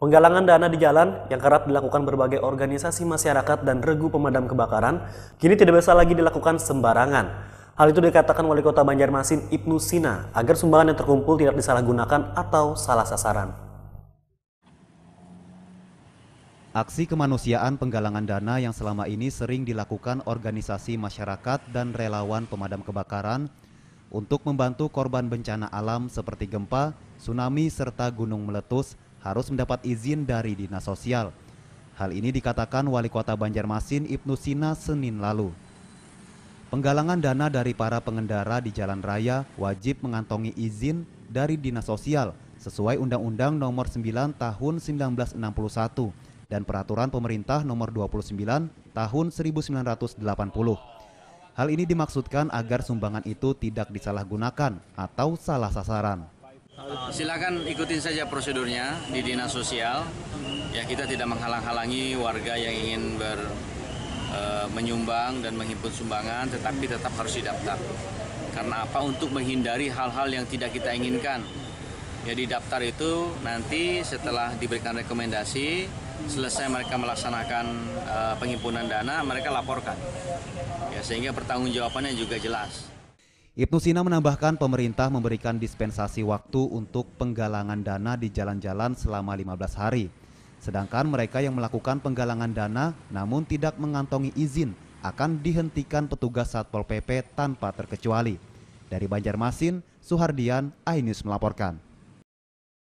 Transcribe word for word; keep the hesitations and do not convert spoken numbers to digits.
Penggalangan dana di jalan yang kerap dilakukan berbagai organisasi masyarakat dan regu pemadam kebakaran kini tidak bisa lagi dilakukan sembarangan. Hal itu dikatakan Wali Kota Banjarmasin Ibnu Sina agar sumbangan yang terkumpul tidak disalahgunakan atau salah sasaran. Aksi kemanusiaan penggalangan dana yang selama ini sering dilakukan organisasi masyarakat dan relawan pemadam kebakaran untuk membantu korban bencana alam seperti gempa, tsunami, serta gunung meletus harus mendapat izin dari Dinas Sosial. Hal ini dikatakan Wali Kota Banjarmasin Ibnu Sina Senin lalu. Penggalangan dana dari para pengendara di jalan raya wajib mengantongi izin dari Dinas Sosial sesuai Undang-Undang Nomor sembilan Tahun seribu sembilan ratus enam puluh satu dan Peraturan Pemerintah Nomor dua puluh sembilan Tahun seribu sembilan ratus delapan puluh. Hal ini dimaksudkan agar sumbangan itu tidak disalahgunakan atau salah sasaran. Silakan ikutin saja prosedurnya di Dinas Sosial. Ya, kita tidak menghalang-halangi warga yang ingin ber, e, menyumbang dan menghimpun sumbangan, tetapi tetap harus didaftar. Karena apa? Untuk menghindari hal-hal yang tidak kita inginkan. Ya, di daftar itu nanti setelah diberikan rekomendasi, selesai mereka melaksanakan e, penghimpunan dana, mereka laporkan. Ya, sehingga pertanggungjawabannya juga jelas. Ibnu Sina menambahkan pemerintah memberikan dispensasi waktu untuk penggalangan dana di jalan-jalan selama lima belas hari. Sedangkan mereka yang melakukan penggalangan dana namun tidak mengantongi izin akan dihentikan petugas Satpol P P tanpa terkecuali. Dari Banjarmasin, Suhardian, iNews melaporkan.